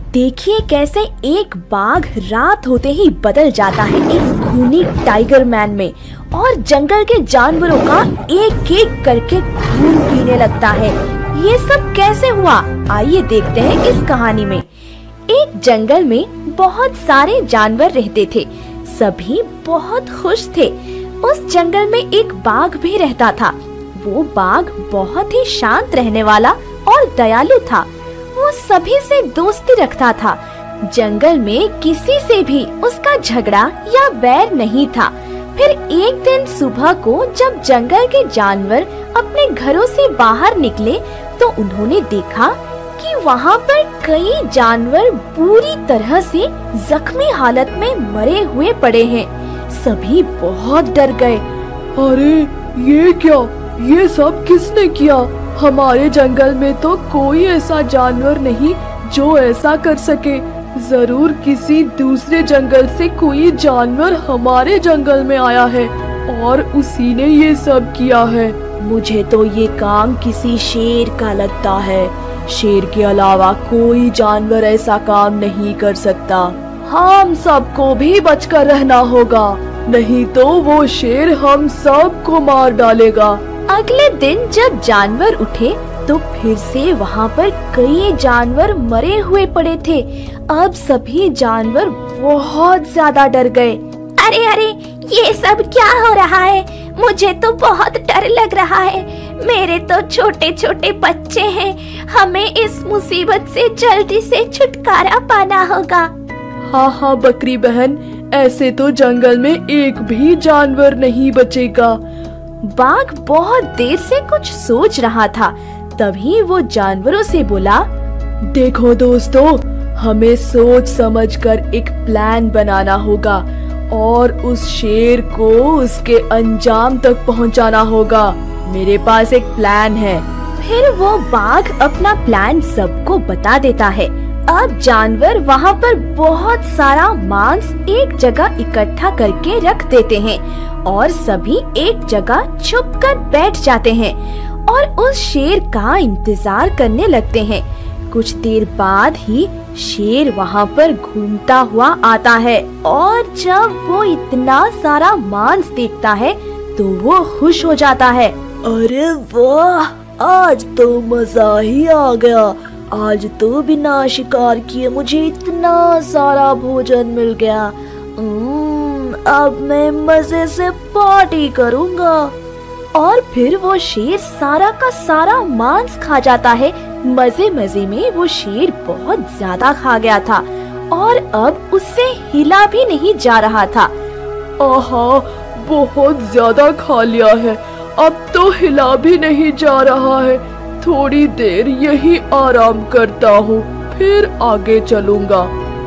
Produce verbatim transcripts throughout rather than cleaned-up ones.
देखिए कैसे एक बाघ रात होते ही बदल जाता है एक खूनी टाइगर मैन में और जंगल के जानवरों का एक एक करके खून पीने लगता है। ये सब कैसे हुआ, आइए देखते हैं इस कहानी में। एक जंगल में बहुत सारे जानवर रहते थे, सभी बहुत खुश थे। उस जंगल में एक बाघ भी रहता था। वो बाघ बहुत ही शांत रहने वाला और दयालु था। वो सभी से दोस्ती रखता था। जंगल में किसी से भी उसका झगड़ा या बैर नहीं था। फिर एक दिन सुबह को जब जंगल के जानवर अपने घरों से बाहर निकले तो उन्होंने देखा कि वहाँ पर कई जानवर पूरी तरह से जख्मी हालत में मरे हुए पड़े हैं। सभी बहुत डर गए। अरे ये क्या, ये सब किसने किया? हमारे जंगल में तो कोई ऐसा जानवर नहीं जो ऐसा कर सके। जरूर किसी दूसरे जंगल से कोई जानवर हमारे जंगल में आया है और उसी ने ये सब किया है। मुझे तो ये काम किसी शेर का लगता है। शेर के अलावा कोई जानवर ऐसा काम नहीं कर सकता। हम सबको भी बचकर रहना होगा, नहीं तो वो शेर हम सबको मार डालेगा। अगले दिन जब जानवर उठे तो फिर से वहाँ पर कई जानवर मरे हुए पड़े थे। अब सभी जानवर बहुत ज्यादा डर गए। अरे अरे ये सब क्या हो रहा है? मुझे तो बहुत डर लग रहा है। मेरे तो छोटे छोटे बच्चे हैं। हमें इस मुसीबत से जल्दी से छुटकारा पाना होगा। हाँ हाँ बकरी बहन, ऐसे तो जंगल में एक भी जानवर नहीं बचेगा। बाघ बहुत देर से कुछ सोच रहा था। तभी वो जानवरों से बोला, देखो दोस्तों, हमें सोच समझकर एक प्लान बनाना होगा और उस शेर को उसके अंजाम तक पहुंचाना होगा। मेरे पास एक प्लान है। फिर वो बाघ अपना प्लान सबको बता देता है। अब जानवर वहाँ पर बहुत सारा मांस एक जगह इकट्ठा करके रख देते हैं और सभी एक जगह छुपकर बैठ जाते हैं और उस शेर का इंतजार करने लगते हैं। कुछ देर बाद ही शेर वहाँ पर घूमता हुआ आता है और जब वो इतना सारा मांस देखता है तो वो खुश हो जाता है। अरे वाह, आज तो मजा ही आ गया। आज तो बिना शिकार किए मुझे इतना सारा भोजन मिल गया। अब मैं मजे से पार्टी करूँगा। और फिर वो शेर सारा का सारा मांस खा जाता है। मजे मजे में वो शेर बहुत ज्यादा खा गया था और अब उससे हिला भी नहीं जा रहा था। आहा, बहुत ज्यादा खा लिया है, अब तो हिला भी नहीं जा रहा है। थोड़ी देर यही आराम करता हूँ, फिर आगे चलूँगा।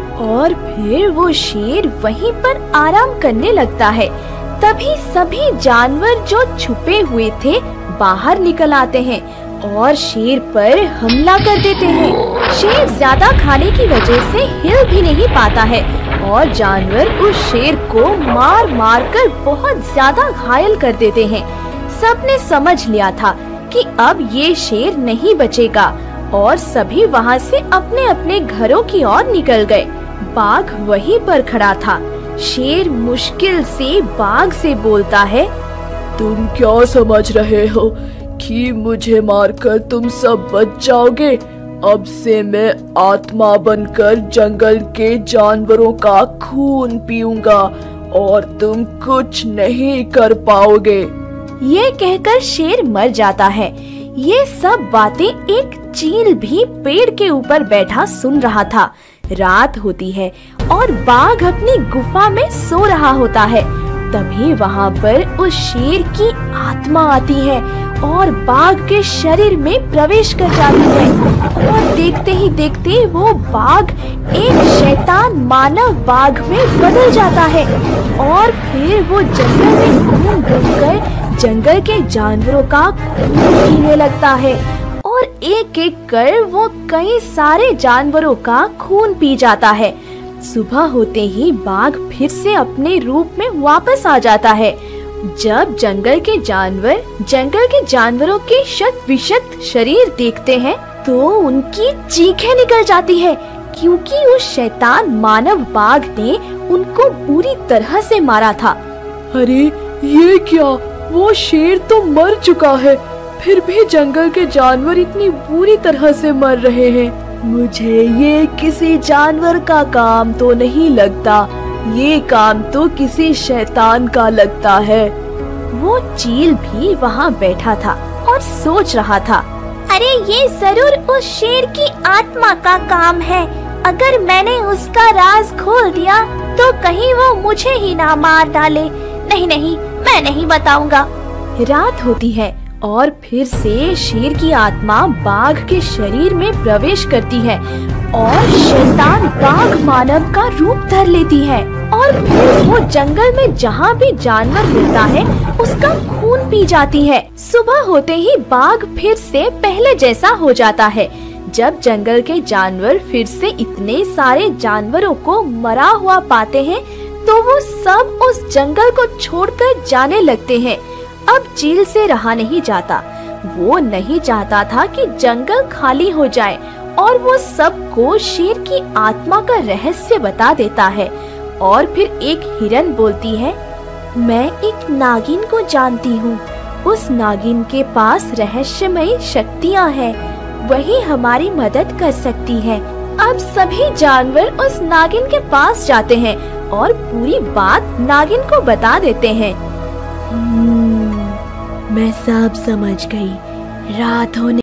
और फिर वो शेर वहीं पर आराम करने लगता है। तभी सभी जानवर जो छुपे हुए थे बाहर निकल आते हैं और शेर पर हमला कर देते हैं। शेर ज्यादा खाने की वजह से हिल भी नहीं पाता है और जानवर उस शेर को मार मार कर बहुत ज्यादा घायल कर देते हैं। सबने समझ लिया था कि अब ये शेर नहीं बचेगा और सभी वहाँ से अपने अपने घरों की ओर निकल गए। बाघ वहीं पर खड़ा था। शेर मुश्किल से बाघ से बोलता है, तुम क्या समझ रहे हो कि मुझे मारकर तुम सब बच जाओगे? अब से मैं आत्मा बनकर जंगल के जानवरों का खून पीऊंगा और तुम कुछ नहीं कर पाओगे। ये कहकर शेर मर जाता है। ये सब बातें एक चील भी पेड़ के ऊपर बैठा सुन रहा था। रात होती है और बाघ अपनी गुफा में सो रहा होता है। तभी वहाँ पर उस शेर की आत्मा आती है और बाघ के शरीर में प्रवेश कर जाती है और देखते ही देखते वो बाघ एक शैतान मानव बाघ में बदल जाता है और फिर वो जंगल में घूम घूम कर जंगल के जानवरों का खून पीने लगता है और एक एक कर वो कई सारे जानवरों का खून पी जाता है। सुबह होते ही बाघ फिर से अपने रूप में वापस आ जाता है। जब जंगल के जानवर जंगल के जानवरों के शत विशत शरीर देखते हैं तो उनकी चीखें निकल जाती है क्योंकि उस शैतान मानव बाघ ने उनको बुरी तरह से मारा था। अरे ये क्या, वो शेर तो मर चुका है, फिर भी जंगल के जानवर इतनी बुरी तरह से मर रहे हैं। मुझे ये किसी जानवर का काम तो नहीं लगता, ये काम तो किसी शैतान का लगता है। वो चील भी वहाँ बैठा था और सोच रहा था, अरे ये जरूर उस शेर की आत्मा का काम है। अगर मैंने उसका राज खोल दिया तो कहीं वो मुझे ही ना मार डाले। नहीं नहीं, मैं नहीं बताऊंगा। रात होती है और फिर से शेर की आत्मा बाघ के शरीर में प्रवेश करती है और शैतान बाघ मानव का रूप धर लेती है और फिर वो जंगल में जहाँ भी जानवर मिलता है उसका खून पी जाती है। सुबह होते ही बाघ फिर से पहले जैसा हो जाता है। जब जंगल के जानवर फिर से इतने सारे जानवरों को मरा हुआ पाते हैं तो वो सब उस जंगल को छोड़कर जाने लगते हैं। अब चील से रहा नहीं जाता। वो नहीं चाहता था कि जंगल खाली हो जाए और वो सबको शेर की आत्मा का रहस्य बता देता है। और फिर एक हिरन बोलती है, मैं एक नागिन को जानती हूँ। उस नागिन के पास रहस्यमयी शक्तियाँ हैं, वही हमारी मदद कर सकती है। अब सभी जानवर उस नागिन के पास जाते हैं और पूरी बात नागिन को बता देते हैं। मैं सब समझ गई। रात होने